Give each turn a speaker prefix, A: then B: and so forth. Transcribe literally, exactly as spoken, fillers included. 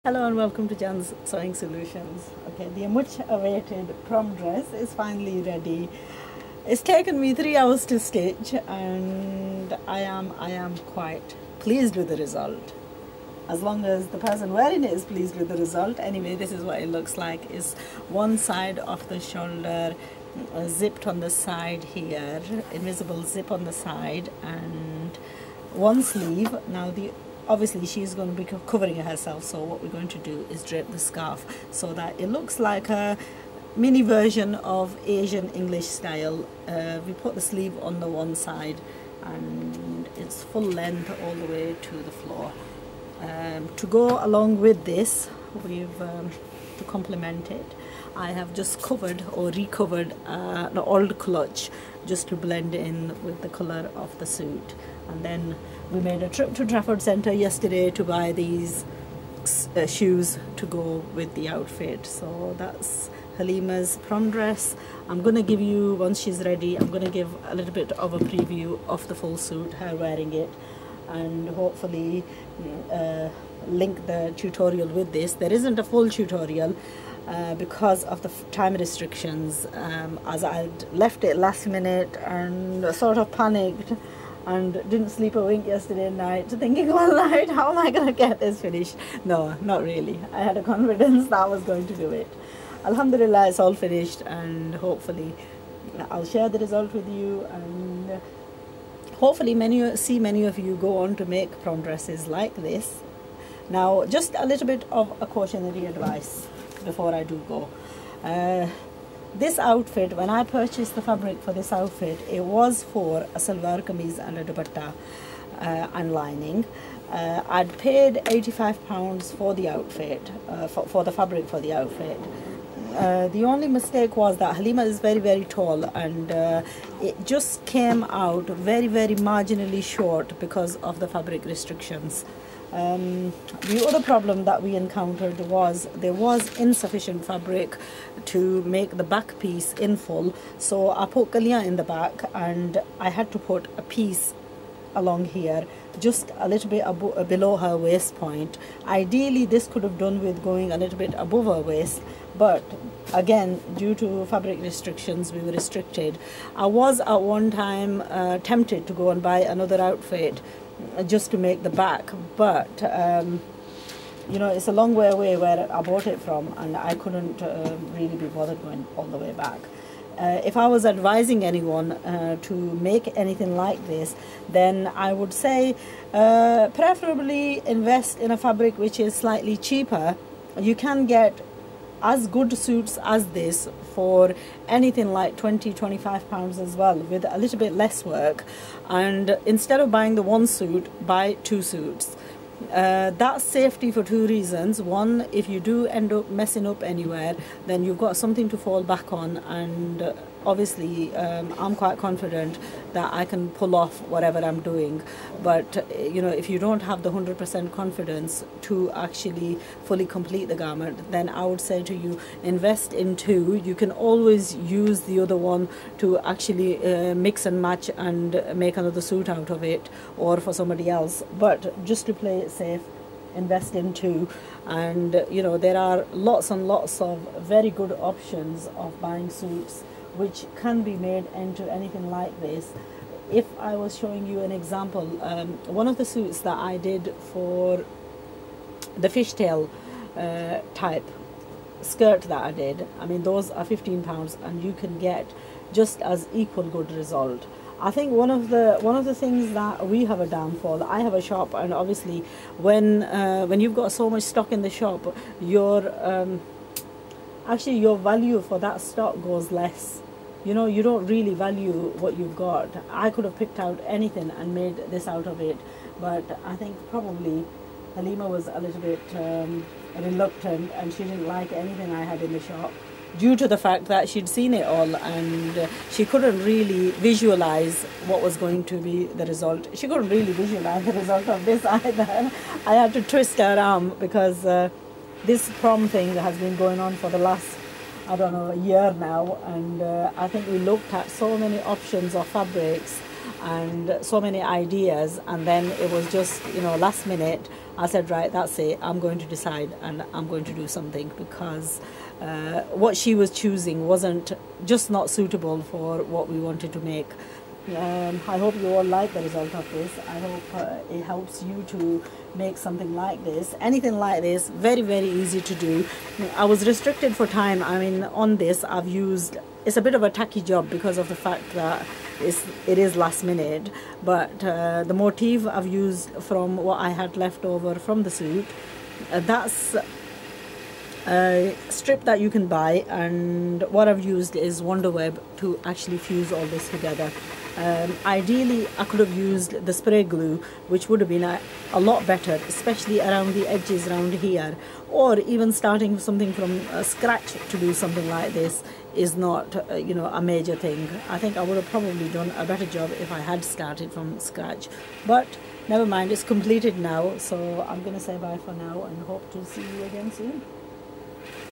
A: Hello and welcome to Jan's Sewing Solutions. Okay, the much awaited prom dress is finally ready. It's taken me three hours to stitch and I am I am quite pleased with the result. As long as the person wearing it is pleased with the result. Anyway, this is what it looks like. It's one side of the shoulder uh, zipped on the side here, invisible zip on the side, and one sleeve. Now the obviously she's going to be covering herself, so what we're going to do is drape the scarf so that it looks like a mini version of Asian English style. Uh, we put the sleeve on the one side and it's full length all the way to the floor. Um, to go along with this, we've um, to complement it, I have just covered or recovered uh, the old clutch just to blend in with the colour of the suit. And then we made a trip to Trafford Centre yesterday to buy these uh, shoes to go with the outfit. So that's Halima's prom dress. I'm going to give you, once she's ready, I'm going to give a little bit of a preview of the full suit, her wearing it, and hopefully uh, link the tutorial with this. There isn't a full tutorial uh, because of the time restrictions, um, as I'd left it last minute and sort of panicked and didn't sleep a wink yesterday night, thinking all night, how am I going to get this finished? No, not really. I had a confidence that I was going to do it. Alhamdulillah, it's all finished, and hopefully I'll share the result with you, and hopefully many see many of you go on to make prom dresses like this. Now, just a little bit of a cautionary advice before I do go. Uh, This outfit, when I purchased the fabric for this outfit, it was for a salwar kameez and a dupatta uh, and lining. Uh, I'd paid eighty-five pounds for the outfit, uh, for, for the fabric for the outfit. Uh, the only mistake was that Halima is very very tall, and uh, it just came out very very marginally short because of the fabric restrictions. Um, the other problem that we encountered was there was insufficient fabric to make the back piece in full, so I put galia in the back and I had to put a piece along here just a little bit abo below her waist point. Ideally this could have done with going a little bit above her waist, but again, due to fabric restrictions, we were restricted. I was at one time uh, tempted to go and buy another outfit just to make the back, but um, you know, it's a long way away where I bought it from, and I couldn't uh, really be bothered going all the way back. Uh, if I was advising anyone uh, to make anything like this, then I would say uh, preferably invest in a fabric which is slightly cheaper. You can get as good suits as this for anything like twenty, twenty-five pounds as well, with a little bit less work. And instead of buying the one suit, buy two suits. Uh, that's safety for two reasons. One, if you do end up messing up anywhere, then you've got something to fall back on, and uh, obviously um, I'm quite confident that I can pull off whatever I'm doing. But uh, you know, if you don't have the one hundred percent confidence to actually fully complete the garment, then I would say to you, invest in two. You can always use the other one to actually uh, mix and match and make another suit out of it, or for somebody else. But just to play it safe, invest in two. And you know, there are lots and lots of very good options of buying suits which can be made into anything like this. If I was showing you an example, um, one of the suits that I did for the fishtail uh, type skirt that I did, I mean, those are fifteen pounds, and you can get just as equal good result. I think one of the one of the things that we have a downfall, I have a shop, and obviously when uh, when you've got so much stock in the shop, your um, actually your value for that stock goes less. You know, you don't really value what you've got. I could have picked out anything and made this out of it, but I think probably Halima was a little bit um, reluctant, and she didn't like anything I had in the shop, due to the fact that she'd seen it all, and uh, she couldn't really visualize what was going to be the result. She couldn't really visualize the result of this either. I had to twist her arm because uh, this prom thing has been going on for the last, I don't know, a year now, and uh, I think we looked at so many options of fabrics, and so many ideas, and then it was just, you know, last minute I said, right, that's it, I'm going to decide and I'm going to do something, because uh, what she was choosing wasn't just not suitable for what we wanted to make. Um, I hope you all like the result of this. I hope uh, it helps you to make something like this. Anything like this, very, very easy to do. I was restricted for time. I mean, on this, I've used, it's a bit of a tacky job because of the fact that it's, it is last minute. But uh, the motif I've used from what I had left over from the suit, uh, that's a strip that you can buy, and what I've used is Wonder Web to actually fuse all this together. Um, ideally, I could have used the spray glue, which would have been a, a lot better, especially around the edges around here, or even starting something from uh, scratch to do something like this is not, uh, you know, a major thing. I think I would have probably done a better job if I had started from scratch, but never mind, it's completed now, so I'm going to say bye for now and hope to see you again soon.